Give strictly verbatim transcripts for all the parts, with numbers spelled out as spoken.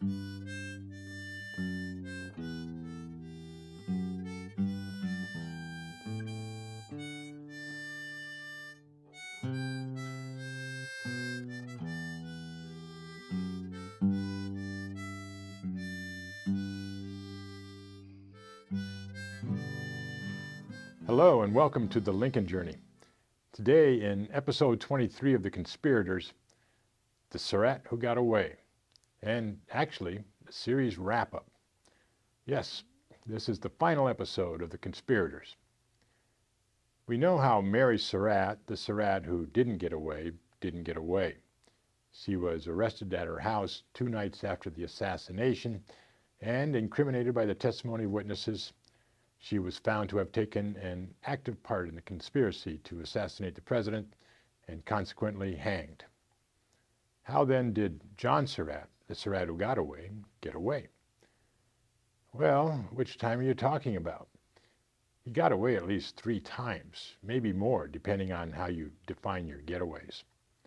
Hello and welcome to the Lincoln Journey. Today in episode twenty-three of the Conspirators, the Surratt Who Got Away, and actually the series wrap-up. Yes, this is the final episode of the Conspirators. We know how Mary Surratt, the Surratt who didn't get away, didn't get away. She was arrested at her house two nights after the assassination and incriminated by the testimony of witnesses. She was found to have taken an active part in the conspiracy to assassinate the president and consequently hanged. How then did John Surratt, the Surratt who got away, get away? Well, which time are you talking about? He got away at least three times, maybe more, depending on how you define your getaways.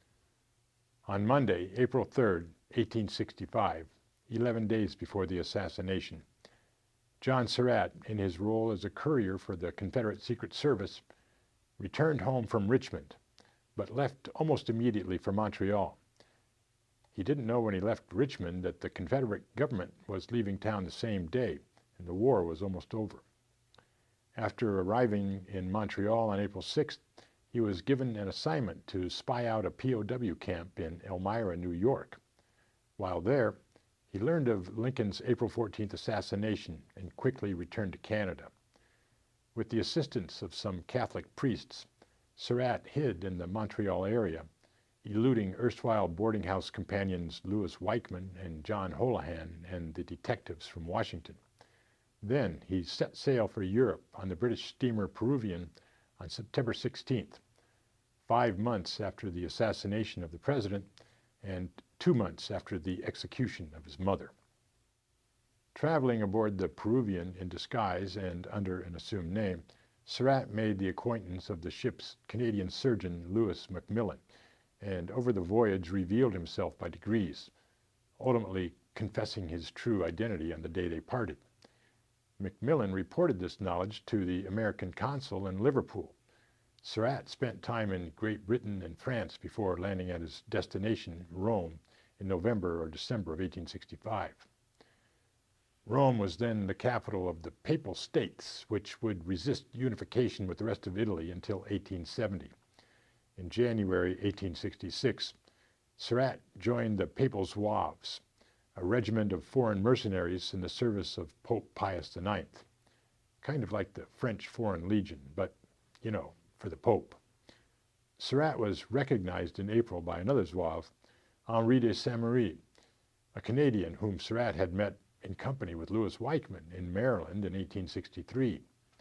On Monday, April third, eighteen sixty-five, eleven days before the assassination, John Surratt, in his role as a courier for the Confederate Secret Service, returned home from Richmond, but left almost immediately for Montreal. He didn't know when he left Richmond that the Confederate government was leaving town the same day, and the war was almost over. After arriving in Montreal on April sixth, he was given an assignment to spy out a P O W camp in Elmira, New York. While there, he learned of Lincoln's April fourteenth assassination and quickly returned to Canada. With the assistance of some Catholic priests, Surratt hid in the Montreal area, eluding erstwhile boarding house companions Louis Weichman and John Holohan and the detectives from Washington. Then he set sail for Europe on the British steamer Peruvian on September sixteenth, five months after the assassination of the president and two months after the execution of his mother. Traveling aboard the Peruvian in disguise and under an assumed name, Surratt made the acquaintance of the ship's Canadian surgeon Louis McMillan, and over the voyage revealed himself by degrees, ultimately confessing his true identity on the day they parted. McMillan reported this knowledge to the American consul in Liverpool. Surratt spent time in Great Britain and France before landing at his destination, Rome, in November or December of eighteen sixty-five. Rome was then the capital of the Papal States, which would resist unification with the rest of Italy until eighteen seventy. In January eighteen sixty-six, Surratt joined the Papal Zouaves, a regiment of foreign mercenaries in the service of Pope Pius the ninth. Kind of like the French Foreign Legion, but, you know, for the Pope. Surratt was recognized in April by another Zouave, Henri de Saint-Marie, a Canadian whom Surratt had met in company with Louis Weichman in Maryland in eighteen sixty-three.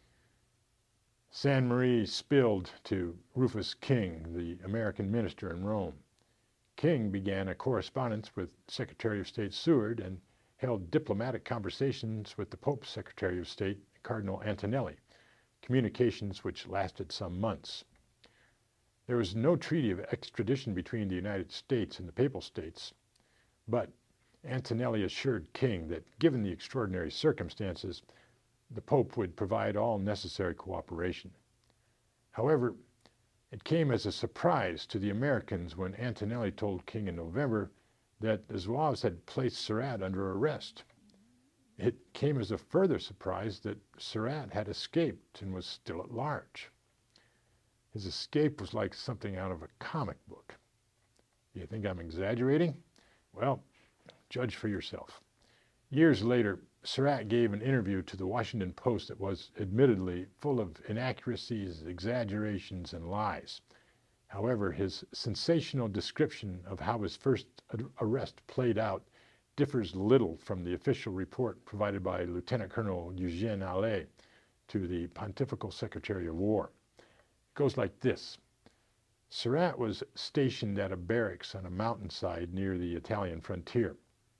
Saint-Marie spilled to Rufus King, the American minister in Rome. King began a correspondence with Secretary of State Seward and held diplomatic conversations with the Pope's Secretary of State, Cardinal Antonelli, communications which lasted some months. There was no treaty of extradition between the United States and the Papal States, but Antonelli assured King that, given the extraordinary circumstances, the Pope would provide all necessary cooperation. However, it came as a surprise to the Americans when Antonelli told King in November that the Zouaves had placed Surratt under arrest. It came as a further surprise that Surratt had escaped and was still at large. His escape was like something out of a comic book. Do you think I'm exaggerating? Well, judge for yourself. Years later, Surratt gave an interview to the Washington Post that was admittedly full of inaccuracies, exaggerations, and lies. However, his sensational description of how his first arrest played out differs little from the official report provided by Lieutenant Colonel Eugène Allais to the Pontifical Secretary of War. It goes like this. Surratt was stationed at a barracks on a mountainside near the Italian frontier.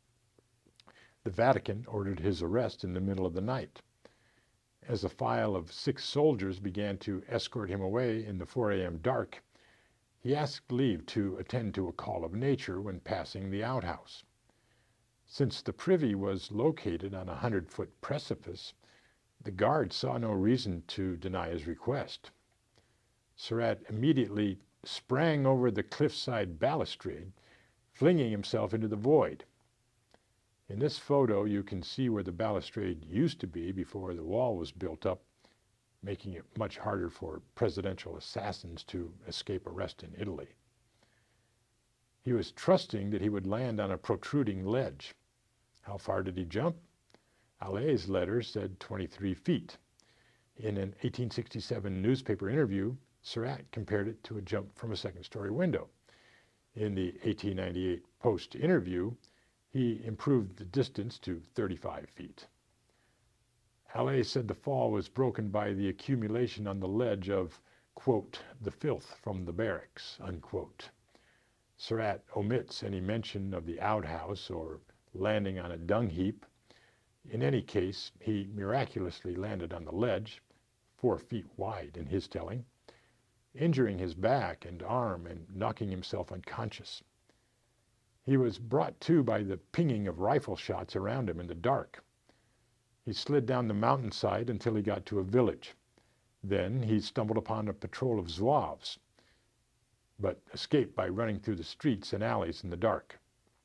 The Vatican ordered his arrest in the middle of the night. As a file of six soldiers began to escort him away in the four A M dark, he asked leave to attend to a call of nature when passing the outhouse. Since the privy was located on a hundred-foot precipice, the guard saw no reason to deny his request. Surratt immediately sprang over the cliffside balustrade, flinging himself into the void. In this photo, you can see where the balustrade used to be before the wall was built up, making it much harder for presidential assassins to escape arrest in Italy. He was trusting that he would land on a protruding ledge. How far did he jump? Allay's letter said twenty-three feet. In an eighteen sixty-seven newspaper interview, Surratt compared it to a jump from a second-story window. In the eighteen ninety-eight Post interview, he improved the distance to thirty-five feet. Allay said the fall was broken by the accumulation on the ledge of, quote, the filth from the barracks, unquote. Surratt omits any mention of the outhouse or landing on a dung heap. In any case, he miraculously landed on the ledge, four feet wide in his telling, injuring his back and arm and knocking himself unconscious. He was brought to by the pinging of rifle shots around him in the dark. He slid down the mountainside until he got to a village. Then he stumbled upon a patrol of Zouaves, but escaped by running through the streets and alleys in the dark.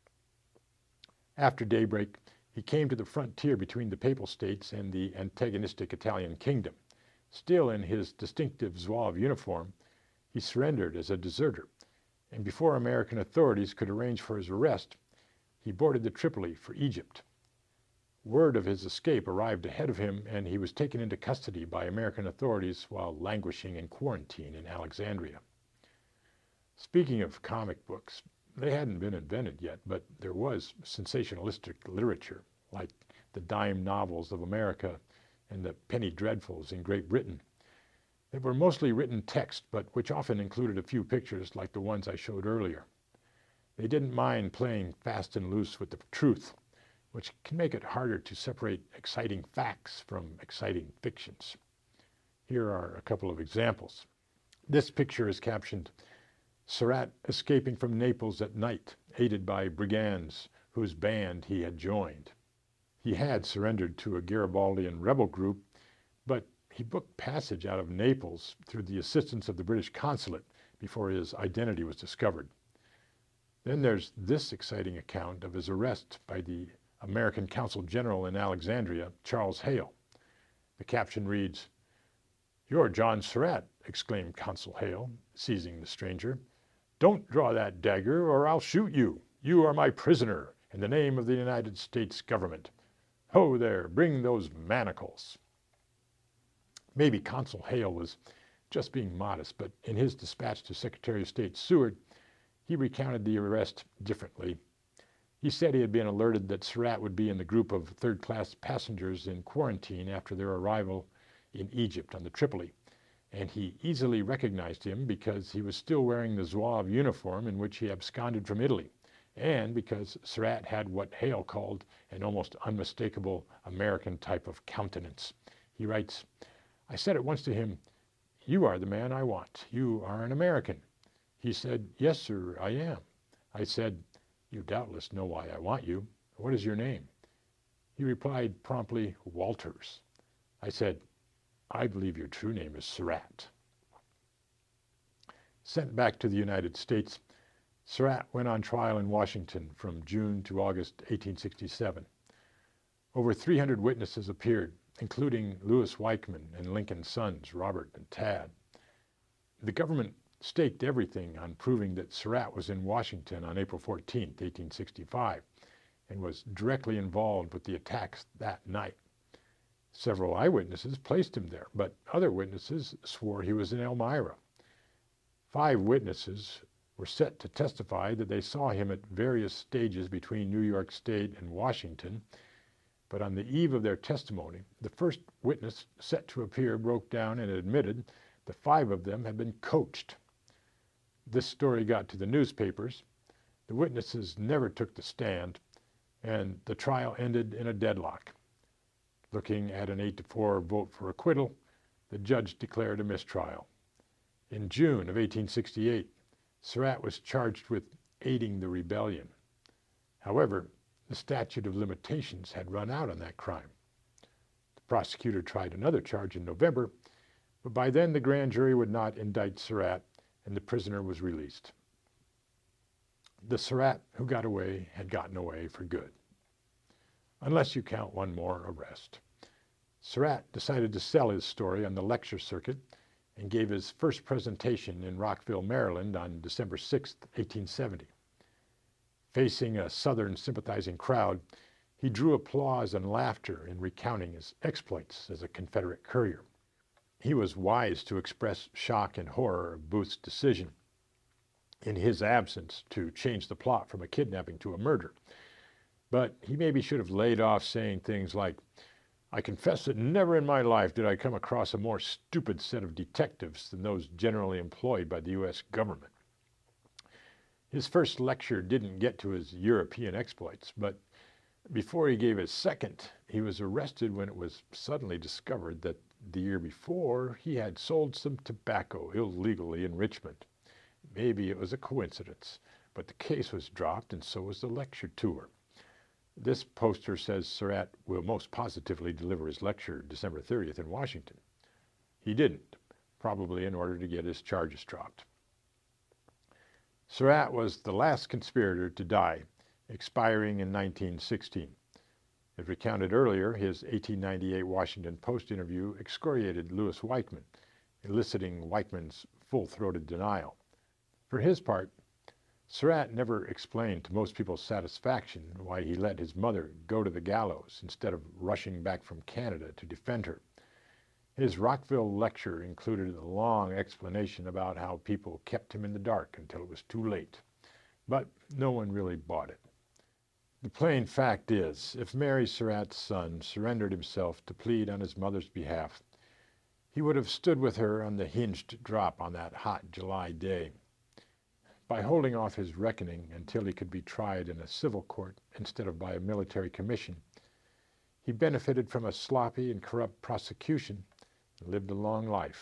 After daybreak, he came to the frontier between the Papal States and the antagonistic Italian kingdom. Still in his distinctive Zouave uniform, he surrendered as a deserter, and before American authorities could arrange for his arrest, he boarded the Tripoli for Egypt. Word of his escape arrived ahead of him, and he was taken into custody by American authorities while languishing in quarantine in Alexandria. Speaking of comic books, they hadn't been invented yet, but there was sensationalistic literature, like the dime novels of America and the penny dreadfuls in Great Britain. They were mostly written text, but which often included a few pictures like the ones I showed earlier. They didn't mind playing fast and loose with the truth, which can make it harder to separate exciting facts from exciting fictions. Here are a couple of examples. This picture is captioned, "Surratt escaping from Naples at night, aided by brigands whose band he had joined." He had surrendered to a Garibaldian rebel group, but he booked passage out of Naples through the assistance of the British consulate before his identity was discovered. Then there's this exciting account of his arrest by the American Consul General in Alexandria, Charles Hale. The caption reads, "You're John Surratt," exclaimed Consul Hale, seizing the stranger. "Don't draw that dagger or I'll shoot you. You are my prisoner in the name of the United States government. Ho there, bring those manacles." Maybe Consul Hale was just being modest, but in his dispatch to Secretary of State Seward, he recounted the arrest differently. He said he had been alerted that Surratt would be in the group of third-class passengers in quarantine after their arrival in Egypt on the Tripoli, and he easily recognized him because he was still wearing the Zouave uniform in which he absconded from Italy, and because Surratt had what Hale called an almost unmistakable American type of countenance. He writes, "I said at once to him, 'You are the man I want. You are an American.' He said, 'Yes, sir, I am.' I said, 'You doubtless know why I want you. What is your name?' He replied promptly, 'Walters.' I said, 'I believe your true name is Surratt.'" Sent back to the United States, Surratt went on trial in Washington from June to August eighteen sixty-seven. Over three hundred witnesses appeared, including Louis Weichmann and Lincoln's sons, Robert and Tad. The government staked everything on proving that Surratt was in Washington on April fourteenth, eighteen sixty-five, and was directly involved with the attacks that night. Several eyewitnesses placed him there, but other witnesses swore he was in Elmira. Five witnesses were set to testify that they saw him at various stages between New York State and Washington, but on the eve of their testimony, the first witness set to appear broke down and admitted the five of them had been coached. This story got to the newspapers. The witnesses never took the stand, and the trial ended in a deadlock. Looking at an eight to four vote for acquittal, the judge declared a mistrial. In June of eighteen sixty-eight, Surratt was charged with aiding the rebellion. However, the statute of limitations had run out on that crime. The prosecutor tried another charge in November, but by then the grand jury would not indict Surratt, and the prisoner was released. The Surratt who got away had gotten away for good, unless you count one more arrest. Surratt decided to sell his story on the lecture circuit and gave his first presentation in Rockville, Maryland on December sixth, eighteen seventy. Facing a Southern sympathizing crowd, he drew applause and laughter in recounting his exploits as a Confederate courier. He was wise to express shock and horror of Booth's decision in his absence to change the plot from a kidnapping to a murder. But he maybe should have laid off saying things like, "I confess that never in my life did I come across a more stupid set of detectives than those generally employed by the U S government." His first lecture didn't get to his European exploits, but before he gave his second, he was arrested when it was suddenly discovered that the year before he had sold some tobacco illegally in Richmond. Maybe it was a coincidence, but the case was dropped and so was the lecture tour. This poster says Surratt will most positively deliver his lecture December thirtieth in Washington. He didn't, probably in order to get his charges dropped. Surratt was the last conspirator to die, expiring in nineteen sixteen. As recounted earlier, his eighteen ninety-eight Washington Post interview excoriated Louis Weichmann, eliciting Weichmann's full-throated denial. For his part, Surratt never explained to most people's satisfaction why he let his mother go to the gallows instead of rushing back from Canada to defend her. His Rockville lecture included a long explanation about how people kept him in the dark until it was too late, but no one really bought it. The plain fact is, if Mary Surratt's son surrendered himself to plead on his mother's behalf, he would have stood with her on the hinged drop on that hot July day. By holding off his reckoning until he could be tried in a civil court instead of by a military commission, he benefited from a sloppy and corrupt prosecution and lived a long life.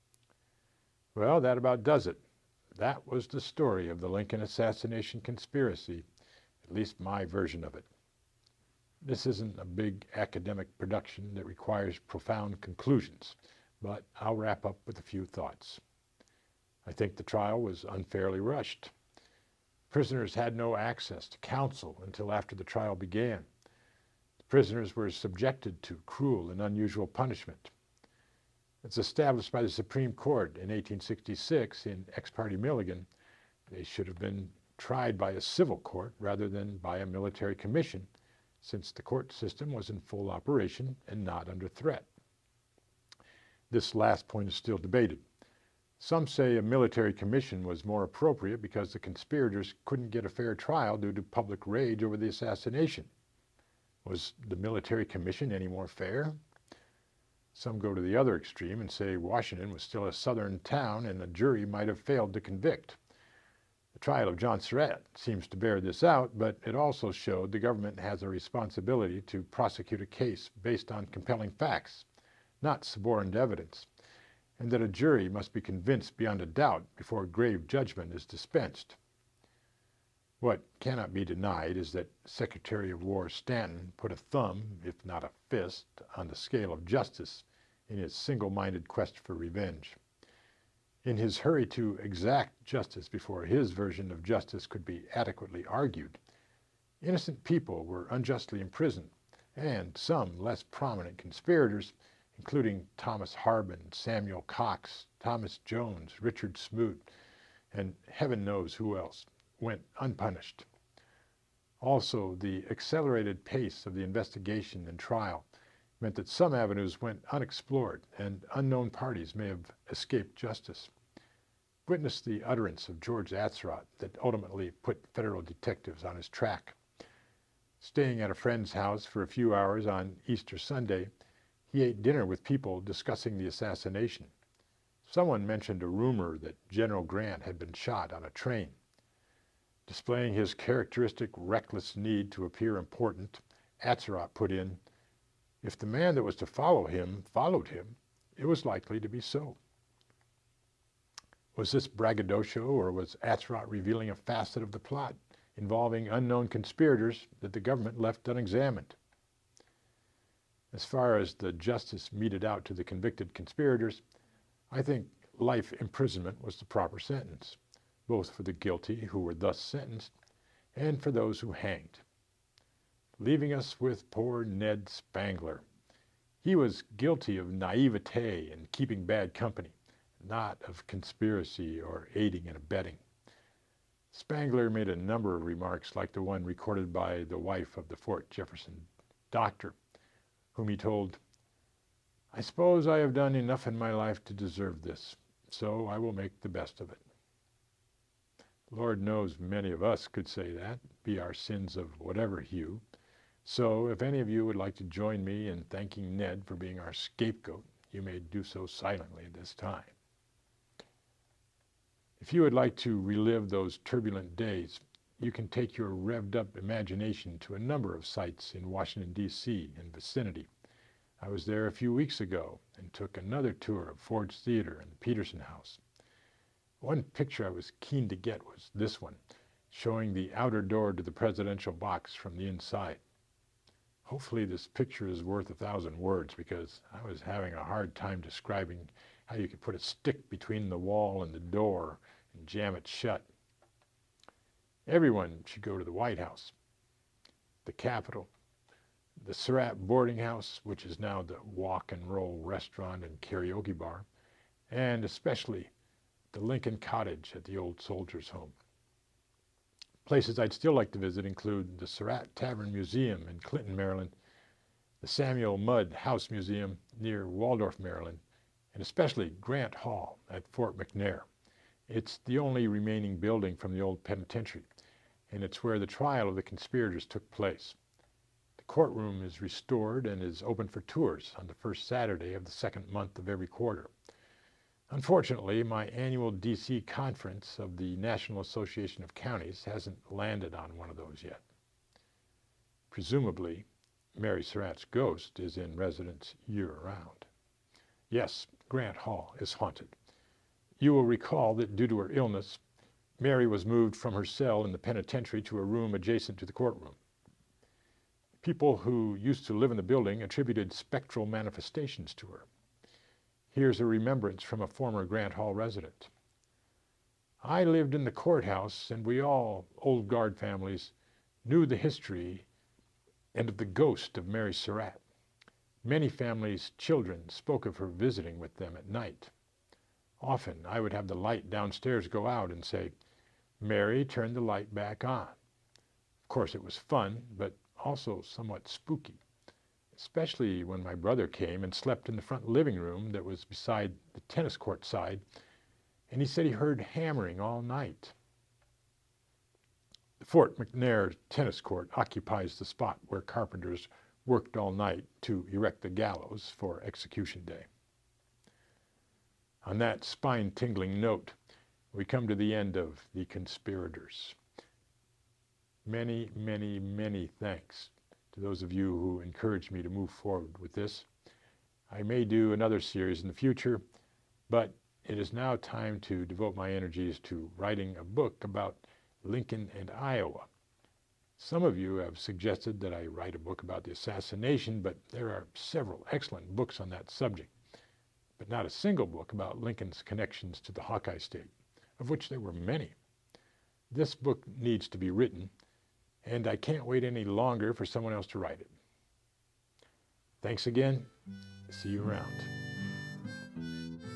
Well, that about does it. That was the story of the Lincoln assassination conspiracy, at least my version of it. This isn't a big academic production that requires profound conclusions, but I'll wrap up with a few thoughts. I think the trial was unfairly rushed. Prisoners had no access to counsel until after the trial began. The prisoners were subjected to cruel and unusual punishment. As established by the Supreme Court in eighteen sixty-six in Ex parte Milligan, they should have been tried by a civil court rather than by a military commission, since the court system was in full operation and not under threat. This last point is still debated. Some say a military commission was more appropriate because the conspirators couldn't get a fair trial due to public rage over the assassination. Was the military commission any more fair? Some go to the other extreme and say Washington was still a southern town and a jury might have failed to convict. The trial of John Surratt seems to bear this out, but it also showed the government has a responsibility to prosecute a case based on compelling facts, not suborned evidence, and that a jury must be convinced beyond a doubt before grave judgment is dispensed. What cannot be denied is that Secretary of War Stanton put a thumb, if not a fist, on the scale of justice in his single-minded quest for revenge. In his hurry to exact justice before his version of justice could be adequately argued, innocent people were unjustly imprisoned, and some less prominent conspirators, including Thomas Harbin, Samuel Cox, Thomas Jones, Richard Smoot, and heaven knows who else, went unpunished. Also, the accelerated pace of the investigation and trial meant that some avenues went unexplored and unknown parties may have escaped justice. Witness the utterance of George Surratt that ultimately put federal detectives on his track. Staying at a friend's house for a few hours on Easter Sunday, he ate dinner with people discussing the assassination. Someone mentioned a rumor that General Grant had been shot on a train. Displaying his characteristic reckless need to appear important, Surratt put in, "If the man that was to follow him followed him, it was likely to be so." Was this braggadocio, or was Surratt revealing a facet of the plot involving unknown conspirators that the government left unexamined. As far as the justice meted out to the convicted conspirators, I think life imprisonment was the proper sentence, both for the guilty who were thus sentenced and for those who hanged. Leaving us with poor Ned Spangler. He was guilty of naivete and keeping bad company, not of conspiracy or aiding and abetting. Spangler made a number of remarks like the one recorded by the wife of the Fort Jefferson doctor, whom he told, "I suppose I have done enough in my life to deserve this, so I will make the best of it." Lord knows many of us could say that, be our sins of whatever hue. So if any of you would like to join me in thanking Ned for being our scapegoat, you may do so silently at this time. If you would like to relive those turbulent days, you can take your revved-up imagination to a number of sites in Washington, D C and vicinity. I was there a few weeks ago and took another tour of Ford's Theater and the Peterson House. One picture I was keen to get was this one, showing the outer door to the presidential box from the inside. Hopefully this picture is worth a thousand words, because I was having a hard time describing how you could put a stick between the wall and the door and jam it shut. Everyone should go to the White House, the Capitol, the Surratt boarding house, which is now the Walk and Roll restaurant and karaoke bar, and especially the Lincoln Cottage at the old Soldiers' Home. Places I'd still like to visit include the Surratt Tavern Museum in Clinton, Maryland, the Samuel Mudd House Museum near Waldorf, Maryland, and especially Grant Hall at Fort McNair. It's the only remaining building from the old penitentiary, and it's where the trial of the conspirators took place. The courtroom is restored and is open for tours on the first Saturday of the second month of every quarter. Unfortunately, my annual D C conference of the National Association of Counties hasn't landed on one of those yet. Presumably, Mary Surratt's ghost is in residence year-round. Yes, Grant Hall is haunted. You will recall that due to her illness, Mary was moved from her cell in the penitentiary to a room adjacent to the courtroom. People who used to live in the building attributed spectral manifestations to her. Here's a remembrance from a former Grant Hall resident. "I lived in the courthouse, and we all, old guard families, knew the history and of the ghost of Mary Surratt. Many families' children spoke of her visiting with them at night. Often I would have the light downstairs go out and say, 'Mary, turn the light back on.' Of course it was fun, but also somewhat spooky, especially when my brother came and slept in the front living room that was beside the tennis court side, and he said he heard hammering all night." The Fort McNair tennis court occupies the spot where carpenters worked all night to erect the gallows for execution day. On that spine-tingling note, we come to the end of The Conspirators. Many, many, many thanks to those of you who encouraged me to move forward with this. I may do another series in the future, but it is now time to devote my energies to writing a book about Lincoln and Iowa. Some of you have suggested that I write a book about the assassination, but there are several excellent books on that subject, but not a single book about Lincoln's connections to the Hawkeye State, of which there were many. This book needs to be written, and I can't wait any longer for someone else to write it. Thanks again. See you around.